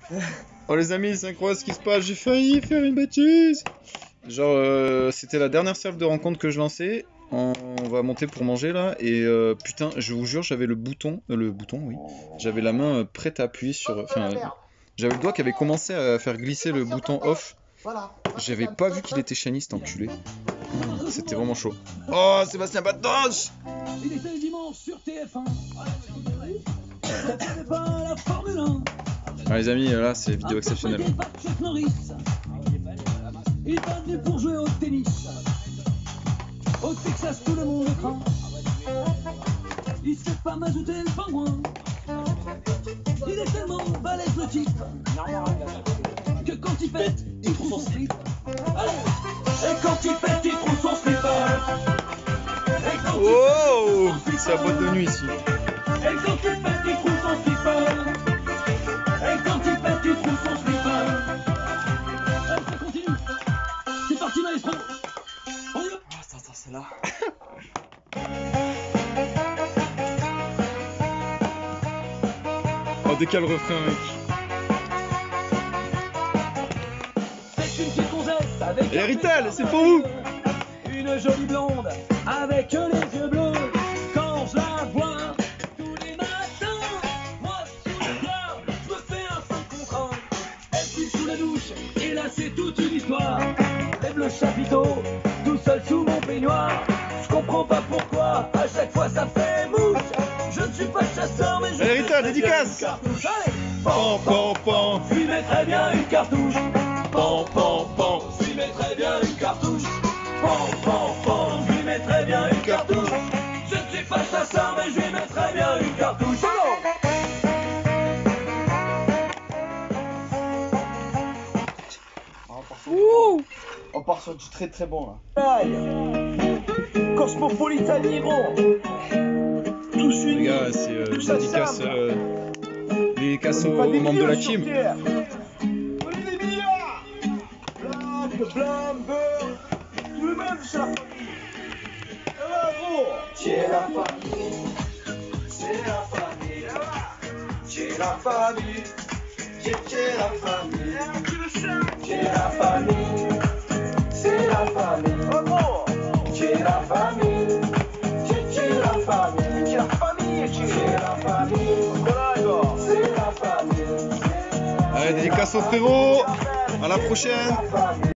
Oh les amis, c'est incroyable ce qui se passe, j'ai failli faire une bêtise. Genre, c'était la dernière serve de rencontre que je lançais. On va monter pour manger là. Et putain, je vous jure, j'avais le bouton, oui. J'avais la main prête à appuyer sur. Enfin, j'avais le doigt qui avait commencé à faire glisser le bouton off. J'avais pas vu qu'il était shiny cet enculé. C'était vraiment chaud. Oh, Sébastien Batoche! Il était dimanche sur TF1. C'était pas la Formule 1. Ah, les amis, là, c'est vidéo exceptionnelle. Il est pas venu pour jouer au tennis. Au Texas, tout le monde est craint. Il se fait pas mazouter le pingouin. Il est tellement balèze le type que quand il pète, il trouve son slip. Et quand il pète, il trouve son slipper. Oh! C'est la boîte de nuit ici. Et quand il pète, il trouve son slipper. Et quand il pète, il trouve son slipper. Allez, ça continue. C'est parti, maestro. On y va. Attends, c'est là. Oh, décale le refrain, mec. C'est une petite gonzesse avec Et Rital, c'est pour vous. une jolie blonde avec les yeux bleus. Quand je la vois tous les matins, moi sous le soir, je me fais un sang contre un. Elle fume sous la douche et là c'est toute une histoire. Lève le chapiteau tout seul sous mon peignoir. Je comprends pas pourquoi à chaque fois ça fait mouche. Je ne suis pas chasseur mais je Allez, Rita, mettrais bien dédicace. une cartouche. Allez, Pan, pan, pan. je lui mettrais bien une cartouche. Pan, pan, pan. Je lui mettrais bien une cartouche. Pan, pan, pan. Je lui mettrais bien une cartouche. Je ne suis pas chasseur, mais je lui mettrais bien une cartouche. On part sur du très très bon là. Cosmopolitan Hero. Tous Les unis. gars, c'est tous dédicace, ensemble. dédicace On est pas aux des membres de la millions sur team. Terre. On est des milliards. Black, blanc, beurre. Tout le monde, c'est la famille. Bravo. C'est la famille. C'est la famille. C'est la famille. C'est la famille. C'est la famille. C'est la famille. Bravo. C'est la famille. C'est la famille. C'est la famille. C'est la famille. C'est la famille. Allez, dédicace aux frérots. À la prochaine.